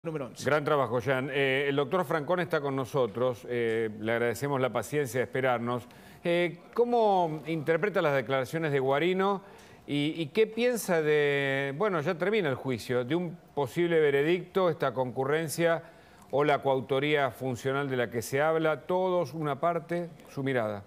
Número 11. Gran trabajo, Jan. El doctor Francón está con nosotros. Le agradecemos la paciencia de esperarnos. ¿Cómo interpreta las declaraciones de Guarino y qué piensa de, bueno, ya termina el juicio, de un posible veredicto, esta concurrencia o la coautoría funcional de la que se habla? Todos, una parte, su mirada.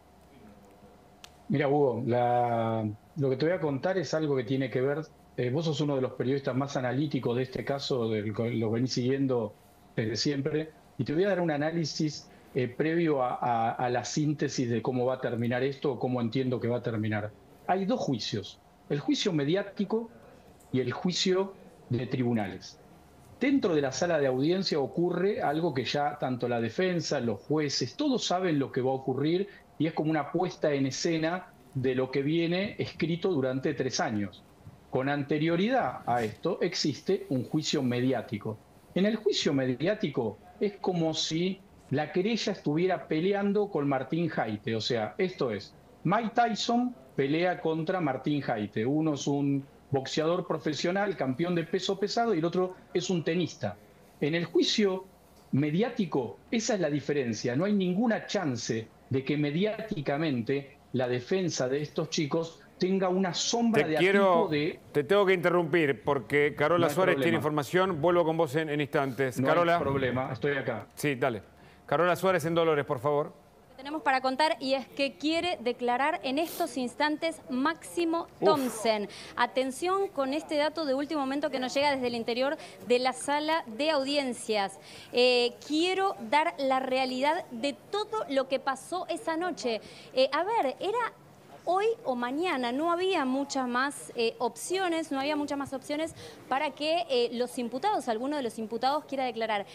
Mira, Hugo, lo que te voy a contar es algo que tiene que ver, vos sos uno de los periodistas más analíticos de este caso, lo venís siguiendo desde siempre, y te voy a dar un análisis previo a la síntesis de cómo va a terminar esto o cómo entiendo que va a terminar. Hay dos juicios, el juicio mediático y el juicio de tribunales. Dentro de la sala de audiencia ocurre algo que ya tanto la defensa, los jueces, todos saben lo que va a ocurrir y es como una puesta en escena de lo que viene escrito durante 3 años. Con anterioridad a esto existe un juicio mediático. En el juicio mediático es como si la querella estuviera peleando con Martín Jaite. O sea, esto es, Mike Tyson pelea contra Martín Jaite. Uno es un boxeador profesional, campeón de peso pesado, y el otro es un tenista. En el juicio mediático, esa es la diferencia. No hay ninguna chance de que mediáticamente la defensa de estos chicos tenga una sombra de tipo de... Te tengo que interrumpir porque Carola Suárez tiene problema. información. Vuelvo con vos en instantes. No Carola. hay problema, estoy acá. Sí, dale. Carola Suárez en Dolores, por favor. Tenemos para contar y es que quiere declarar en estos instantes Máximo Thomsen. Atención con este dato de último momento que nos llega desde el interior de la sala de audiencias. Quiero dar la realidad de todo lo que pasó esa noche. A ver, era hoy o mañana, no había muchas más opciones, para que los imputados, alguno de los imputados quiera declarar.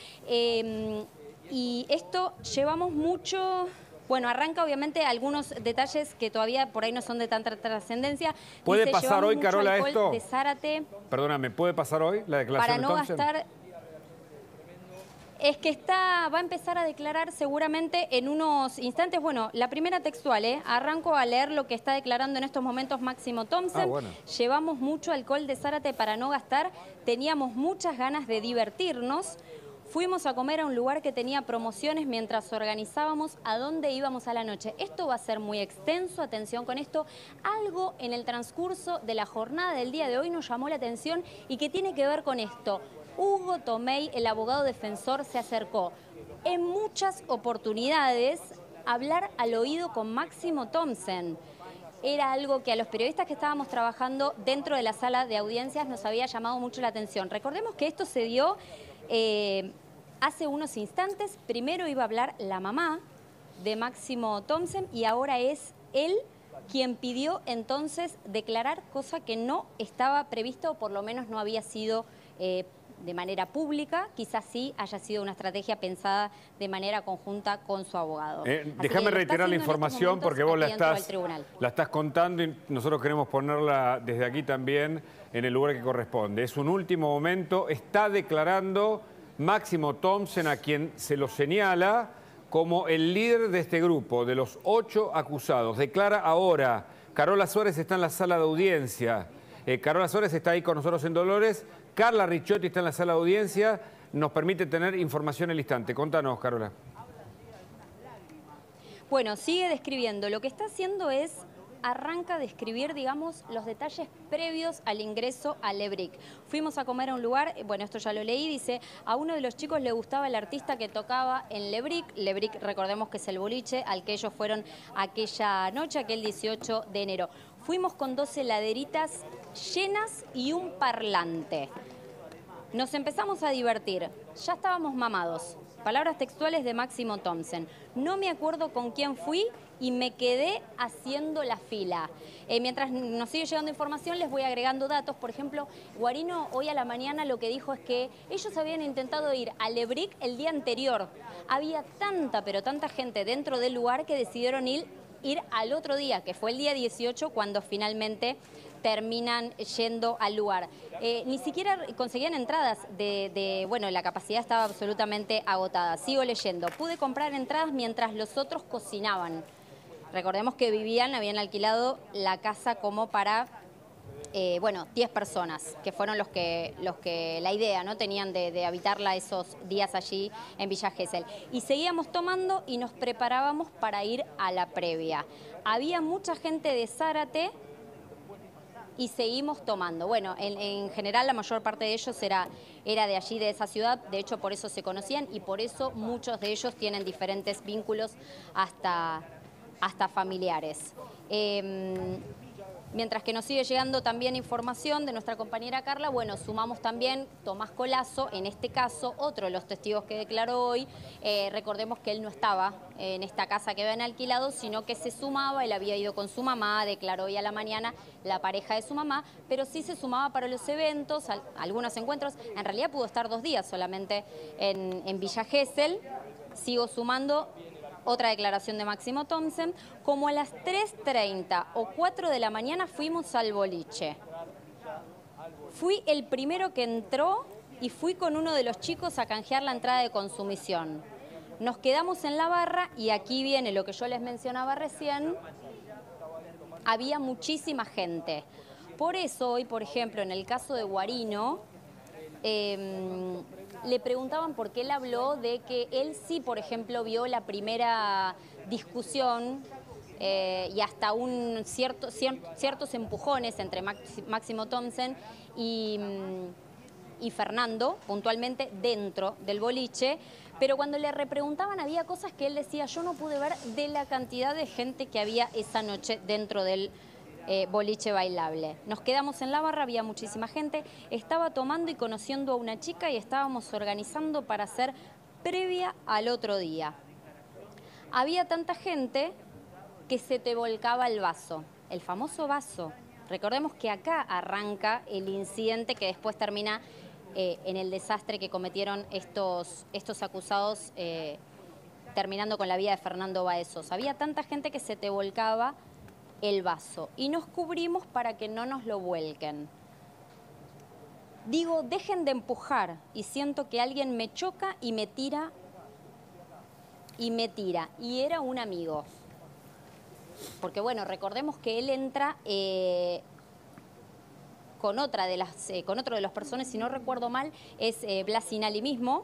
Y esto llevamos mucho... Bueno, arranca obviamente algunos detalles que todavía por ahí no son de tanta trascendencia. ¿Puede pasar hoy, Carola, esto? De Zárate, Perdóname, ¿puede pasar hoy la declaración para de no Thomsen? gastar... Es que va a empezar a declarar seguramente en unos instantes. Bueno, la primera textual, arranco a leer lo que está declarando en estos momentos Máximo Thomsen. Bueno. Llevamos mucho alcohol de Zárate para no gastar, teníamos muchas ganas de divertirnos. Fuimos a comer a un lugar que tenía promociones mientras organizábamos a dónde íbamos a la noche. Esto va a ser muy extenso, atención con esto. Algo en el transcurso de la jornada del día de hoy nos llamó la atención y que tiene que ver con esto. Hugo Tomei, el abogado defensor, se acercó en muchas oportunidades a hablar al oído con Máximo Thomsen. Era algo que a los periodistas que estábamos trabajando dentro de la sala de audiencias nos había llamado mucho la atención. Recordemos que esto se dio... hace unos instantes. Primero iba a hablar la mamá de Máximo Thomsen y ahora es él quien pidió entonces declarar, cosa que no estaba previsto o por lo menos no había sido de manera pública. Quizás sí haya sido una estrategia pensada de manera conjunta con su abogado. Déjame reiterar la información porque vos la estás contando y nosotros queremos ponerla desde aquí también en el lugar que corresponde. Es un último momento, está declarando Máximo Thomsen, a quien se lo señala como el líder de este grupo, de los 8 acusados. Declara ahora. Carola Suárez está en la sala de audiencia. Carola Suárez está ahí con nosotros en Dolores. Carla Ricciotti está en la sala de audiencia. Nos permite tener información al instante. Contanos, Carola. Bueno, sigue describiendo. Lo que está haciendo es... arranca a describir, digamos, los detalles previos al ingreso a Lebrick. Fuimos a comer a un lugar, bueno, esto ya lo leí, dice, a uno de los chicos le gustaba el artista que tocaba en Lebrick. Lebrick, recordemos que es el boliche al que ellos fueron aquella noche, aquel 18 de enero. Fuimos con 2 heladeritas llenas y un parlante. Nos empezamos a divertir, ya estábamos mamados. Palabras textuales de Máximo Thomsen. No me acuerdo con quién fui y me quedé haciendo la fila. Mientras nos sigue llegando información, les voy agregando datos. Por ejemplo, Guarino hoy a la mañana lo que dijo es que ellos habían intentado ir a Lebrick el día anterior. Había tanta, pero tanta gente dentro del lugar que decidieron ir al otro día, que fue el día 18, cuando finalmente terminan yendo al lugar. Ni siquiera conseguían entradas bueno, la capacidad estaba absolutamente agotada. Sigo leyendo. Pude comprar entradas mientras los otros cocinaban. Recordemos que habían alquilado la casa como para bueno, 10 personas, que fueron los que la idea, ¿no?, tenían de habitarla esos días allí en Villa Gesell. Y seguíamos tomando y nos preparábamos para ir a la previa. Había mucha gente de Zárate y seguimos tomando. Bueno, en general la mayor parte de ellos era de allí, de esa ciudad, de hecho por eso se conocían y por eso muchos de ellos tienen diferentes vínculos hasta familiares. Mientras que nos sigue llegando también información de nuestra compañera Carla, bueno, sumamos también Tomás Colazo, en este caso, otro de los testigos que declaró hoy. Recordemos que él no estaba en esta casa que habían alquilado, sino que se sumaba, él había ido con su mamá, declaró hoy a la mañana la pareja de su mamá, pero sí se sumaba para los eventos, algunos encuentros. En realidad pudo estar 2 días solamente en Villa Gesell. Sigo sumando otra declaración de Máximo Thompson. Como a las 3:30 o 4 de la mañana fuimos al boliche. Fui el primero que entró y fui con uno de los chicos a canjear la entrada de consumición. Nos quedamos en la barra y aquí viene lo que yo les mencionaba recién. Había muchísima gente. Por eso hoy, por ejemplo, en el caso de Guarino, le preguntaban por qué él habló de que él sí, por ejemplo, vio la primera discusión y hasta ciertos empujones entre Máximo Thompson y Fernando, puntualmente dentro del boliche, pero cuando le repreguntaban había cosas que él decía, yo no pude ver de la cantidad de gente que había esa noche dentro del boliche bailable. Nos quedamos en la barra, había muchísima gente, estaba tomando y conociendo a una chica y estábamos organizando para hacer previa al otro día. Había tanta gente que se te volcaba el vaso, el famoso vaso. Recordemos que acá arranca el incidente que después termina en el desastre que cometieron estos acusados, terminando con la vida de Fernando Baezos. Había tanta gente que se te volcaba el vaso y nos cubrimos para que no nos lo vuelquen. Digo, dejen de empujar y siento que alguien me choca y me tira y era un amigo. Porque bueno, recordemos que él entra con otro de las personas, si no recuerdo mal, es Blasinali mismo.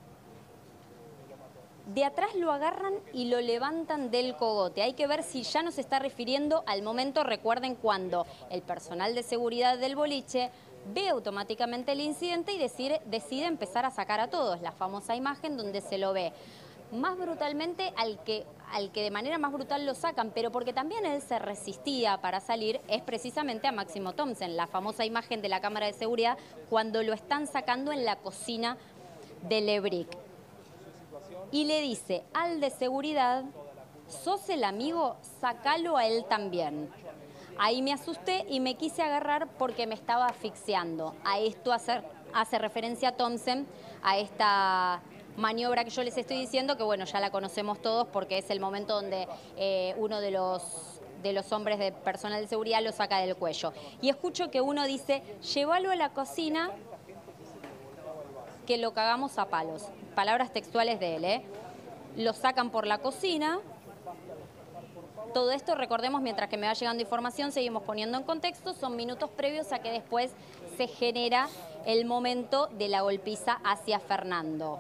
De atrás lo agarran y lo levantan del cogote. Hay que ver si ya nos está refiriendo al momento, recuerden, cuando el personal de seguridad del boliche ve automáticamente el incidente y decide empezar a sacar a todos. La famosa imagen donde se lo ve más brutalmente al que de manera más brutal lo sacan, pero porque también él se resistía para salir, es precisamente a Máximo Thompson. La famosa imagen de la cámara de seguridad cuando lo están sacando en la cocina de Lebric. Y le dice al de seguridad, sos el amigo, sacalo a él también. Ahí me asusté y me quise agarrar porque me estaba asfixiando. A esto hace referencia a Thompson, a esta maniobra que yo les estoy diciendo, que bueno, ya la conocemos todos porque es el momento donde uno de los hombres de personal de seguridad lo saca del cuello. Y escucho que uno dice, llévalo a la cocina que lo cagamos a palos. Palabras textuales de él, Lo sacan por la cocina. Todo esto, recordemos, mientras que me va llegando información, seguimos poniendo en contexto, son minutos previos a que después se genera el momento de la golpiza hacia Fernando.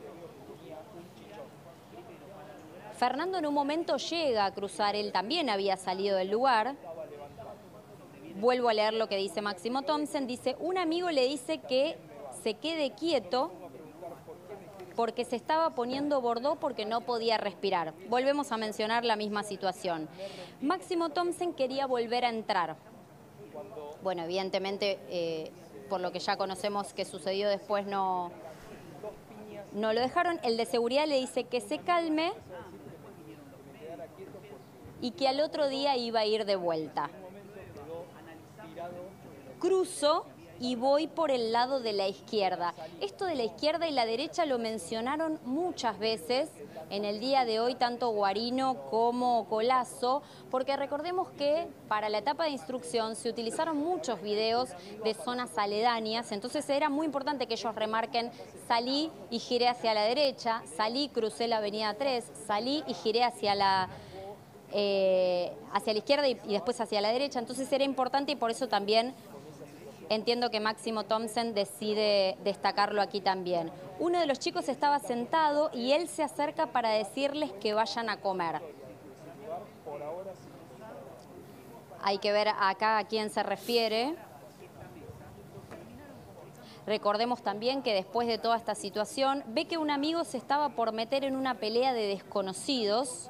Fernando en un momento llega a cruzar, él también había salido del lugar. Vuelvo a leer lo que dice Máximo Thompson, dice, un amigo le dice que se quede quieto porque se estaba poniendo bordó porque no podía respirar. Volvemos a mencionar la misma situación. Máximo Thompson quería volver a entrar. Bueno, evidentemente, por lo que ya conocemos que sucedió después, no lo dejaron. El de seguridad le dice que se calme y que al otro día iba a ir de vuelta. Cruzo y voy por el lado de la izquierda. Esto de la izquierda y la derecha lo mencionaron muchas veces en el día de hoy, tanto Guarino como Colazo, porque recordemos que para la etapa de instrucción se utilizaron muchos videos de zonas aledañas, entonces era muy importante que ellos remarquen, salí y giré hacia la derecha, salí, crucé la avenida 3, salí y giré hacia la izquierda y después hacia la derecha, entonces era importante y por eso también entiendo que Máximo Thompson decide destacarlo aquí también. Uno de los chicos estaba sentado y él se acerca para decirles que vayan a comer. Hay que ver acá a quién se refiere. Recordemos también que después de toda esta situación, ve que un amigo se estaba por meter en una pelea de desconocidos.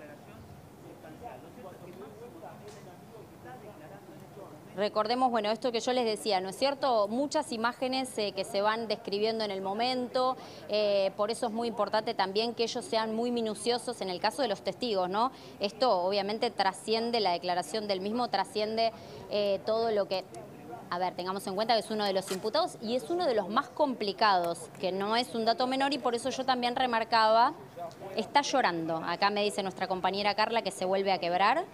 Recordemos, bueno, esto que yo les decía, ¿no es cierto? Muchas imágenes que se van describiendo en el momento, por eso es muy importante también que ellos sean muy minuciosos en el caso de los testigos, ¿no? Esto obviamente trasciende la declaración del mismo, trasciende todo lo que... A ver, tengamos en cuenta que es uno de los imputados y es uno de los más complicados, que no es un dato menor y por eso yo también remarcaba, está llorando. Acá me dice nuestra compañera Carla que se vuelve a quebrar.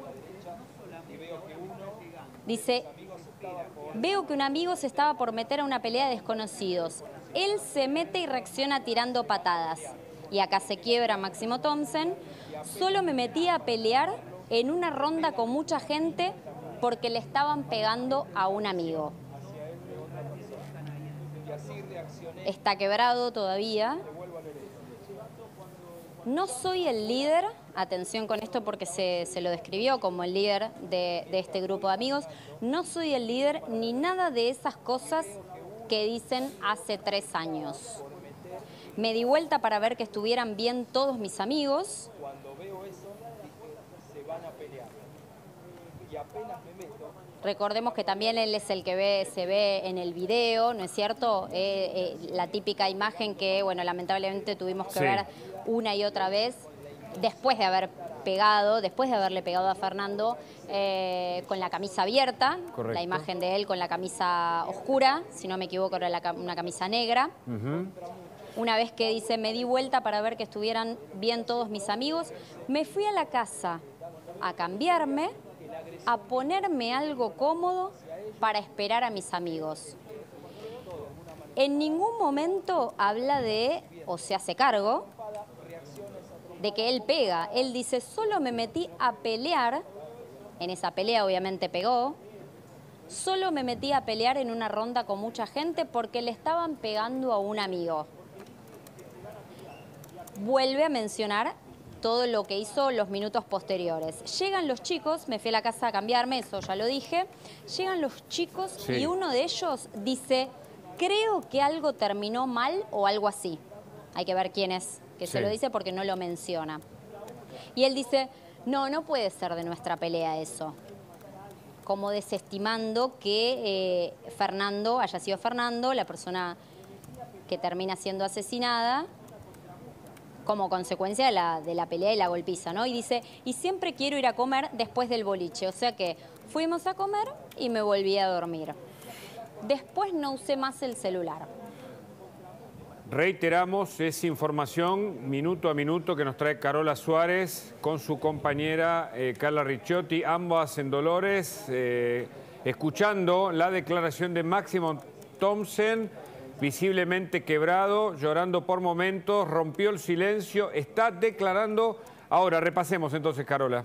Dice, veo que un amigo se estaba por meter a una pelea de desconocidos. Él se mete y reacciona tirando patadas. Y acá se quiebra Máximo Thompson. Solo me metí a pelear en una ronda con mucha gente porque le estaban pegando a un amigo. Está quebrado todavía. No soy el líder, atención con esto porque se lo describió como el líder de este grupo de amigos, no soy el líder ni nada de esas cosas que dicen hace 3 años. Me di vuelta para ver que estuvieran bien todos mis amigos. Cuando veo eso, se van a pelear. Y apenas me meto. Recordemos que también él es el que se ve en el video, ¿no es cierto? La típica imagen que, bueno, lamentablemente tuvimos que ver una y otra vez, después de haberle pegado a Fernando con la camisa abierta. Correcto. La imagen de él con la camisa oscura, si no me equivoco era una camisa negra. Una vez que dice, me di vuelta para ver que estuvieran bien todos mis amigos, me fui a la casa a cambiarme, a ponerme algo cómodo para esperar a mis amigos. En ningún momento habla de, o se hace cargo, de que él pega. Él dice, solo me metí a pelear, en esa pelea obviamente pegó, solo me metí a pelear en una ronda con mucha gente porque le estaban pegando a un amigo. Vuelve a mencionar todo lo que hizo los minutos posteriores. Llegan los chicos, me fui a la casa a cambiarme, eso ya lo dije, llegan los chicos y uno de ellos dice, creo que algo terminó mal o algo así. Hay que ver quién es que se lo dice porque no lo menciona. Y él dice, no puede ser de nuestra pelea eso. Como desestimando que Fernando haya sido Fernando, la persona que termina siendo asesinada, como consecuencia de la pelea y la golpiza, ¿no? Y dice, y siempre quiero ir a comer después del boliche. O sea que fuimos a comer y me volví a dormir. Después no usé más el celular. Reiteramos, es información minuto a minuto que nos trae Carola Suárez con su compañera Carla Ricciotti, ambas en Dolores, escuchando la declaración de Máximo Thompson, visiblemente quebrado, llorando por momentos, rompió el silencio, está declarando. Ahora, repasemos entonces, Carola.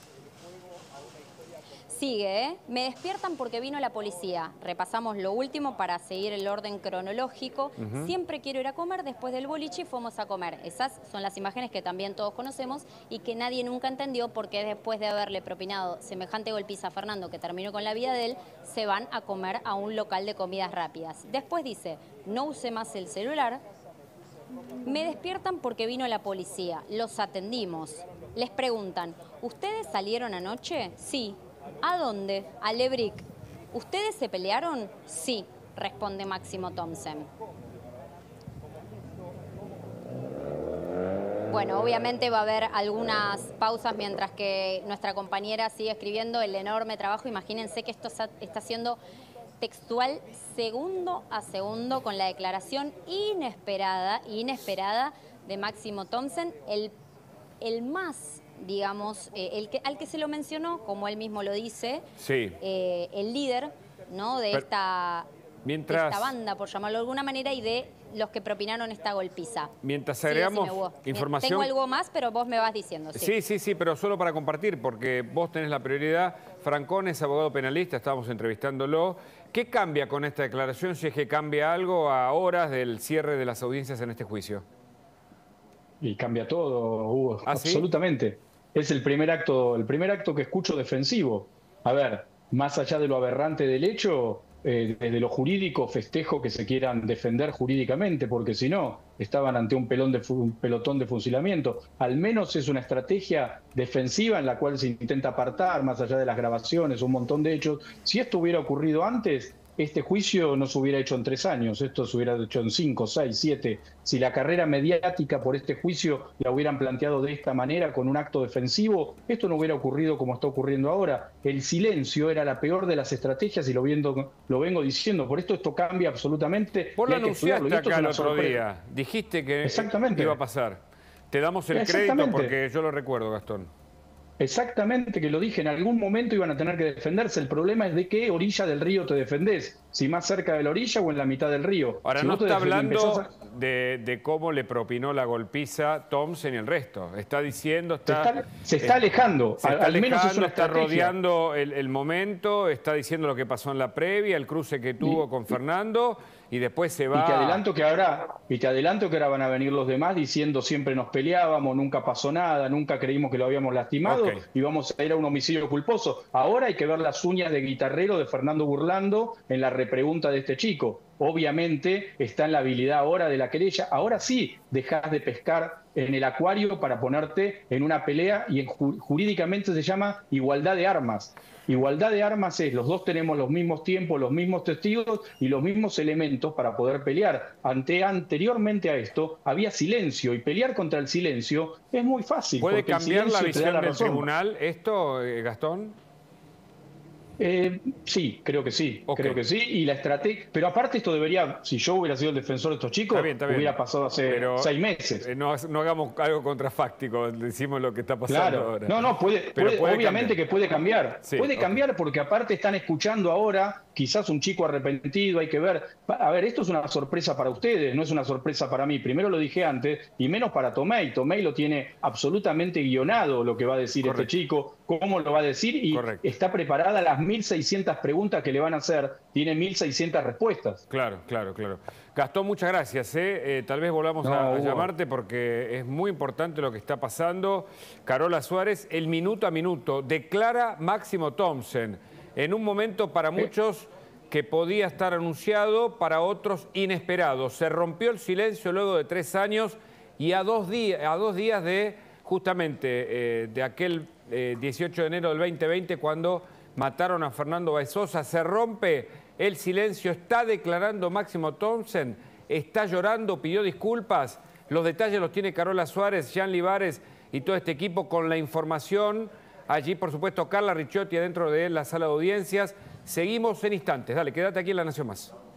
Sigue, ¿eh? Me despiertan porque vino la policía. Repasamos lo último para seguir el orden cronológico. Siempre quiero ir a comer, después del boliche fuimos a comer. Esas son las imágenes que también todos conocemos y que nadie nunca entendió porque después de haberle propinado semejante golpiza a Fernando, que terminó con la vida de él, se van a comer a un local de comidas rápidas. Después dice, no usé más el celular. Me despiertan porque vino la policía. Los atendimos. Les preguntan, ¿ustedes salieron anoche? Sí. ¿A dónde? A Lebrick. ¿Ustedes se pelearon? Sí, responde Máximo Thompson. Bueno, obviamente va a haber algunas pausas mientras que nuestra compañera sigue escribiendo el enorme trabajo. Imagínense que esto está siendo textual segundo a segundo con la declaración inesperada de Máximo Thompson, el más, digamos, al que se lo mencionó, como él mismo lo dice, el líder, ¿no? de esta banda, por llamarlo de alguna manera, y de los que propinaron esta golpiza. Mientras agregamos información... Tengo algo más, pero vos me vas diciendo. Sí, pero solo para compartir, porque vos tenés la prioridad. Francón es abogado penalista, estábamos entrevistándolo. ¿Qué cambia con esta declaración, si es que cambia algo a horas del cierre de las audiencias en este juicio? Y cambia todo, Hugo, ¿Ah, sí? absolutamente. Es el primer acto que escucho defensivo. A ver, más allá de lo aberrante del hecho, desde lo jurídico festejo que se quieran defender jurídicamente, porque si no, estaban ante un pelotón de fusilamiento. Al menos es una estrategia defensiva en la cual se intenta apartar, más allá de las grabaciones, un montón de hechos. Si esto hubiera ocurrido antes, este juicio no se hubiera hecho en 3 años, esto se hubiera hecho en 5, 6, 7. Si la carrera mediática por este juicio la hubieran planteado de esta manera, con un acto defensivo, esto no hubiera ocurrido como está ocurriendo ahora. El silencio era la peor de las estrategias y lo vengo diciendo. Por esto cambia absolutamente. Vos lo anunciaste acá el otro día, dijiste que iba a pasar. Te damos el crédito porque yo lo recuerdo, Gastón. Exactamente, que lo dije, en algún momento iban a tener que defenderse. El problema es de qué orilla del río te defendés, si más cerca de la orilla o en la mitad del río. Ahora, si no está hablando de cómo le propinó la golpiza Thompson y el resto. Está diciendo... Se está alejando. Al menos es una está rodeando el momento, está diciendo lo que pasó en la previa, el cruce que tuvo con Fernando... Y después se va... Y te adelanto que ahora van a venir los demás diciendo siempre nos peleábamos, nunca pasó nada, nunca creímos que lo habíamos lastimado y vamos a ir a un homicidio culposo. Ahora hay que ver las uñas de guitarrero de Fernando Burlando en la repregunta de este chico. Obviamente está en la habilidad ahora de la querella. Ahora sí dejás de pescar en el acuario para ponerte en una pelea y jurídicamente se llama igualdad de armas. Igualdad de armas es, los dos tenemos los mismos tiempos, los mismos testigos y los mismos elementos para poder pelear. Anteriormente a esto había silencio y pelear contra el silencio es muy fácil. ¿Puede cambiar la visión del tribunal esto, Gastón? Sí, creo que sí, creo que sí. Y la estrategia, pero aparte esto debería, si yo hubiera sido el defensor de estos chicos, hubiera pasado hace 6 meses. No hagamos algo contrafáctico, decimos lo que está pasando ahora. No, puede obviamente cambiar. Que puede cambiar. Sí, puede cambiar porque aparte están escuchando ahora, quizás un chico arrepentido, hay que ver. A ver, esto es una sorpresa para ustedes, no es una sorpresa para mí. Primero lo dije antes, y menos para Tomei. Tomei lo tiene absolutamente guionado lo que va a decir este chico, cómo lo va a decir, y está preparada las 1.600 preguntas que le van a hacer, tiene 1.600 respuestas. Claro. Gastón, muchas gracias. Tal vez volvamos a llamarte porque es muy importante lo que está pasando. Carola Suárez, el minuto a minuto, declara Máximo Thompson en un momento para muchos que podía estar anunciado, para otros inesperado. Se rompió el silencio luego de 3 años y a dos días de justamente de aquel 18 de enero del 2020 cuando mataron a Fernando Báez Sosa. Se rompe el silencio, está declarando Máximo Thompson, está llorando, pidió disculpas. Los detalles los tiene Carola Suárez, Jean Libares y todo este equipo con la información. Allí, por supuesto, Carla Ricciotti adentro de la sala de audiencias. Seguimos en instantes. Dale, quédate aquí en La Nación Más.